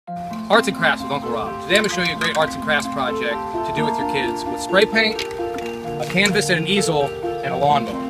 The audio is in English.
Arts and crafts with Uncle Rob. Today I'm going to show you a great arts and crafts project to do with your kids with spray paint, a canvas and an easel, and a lawnmower.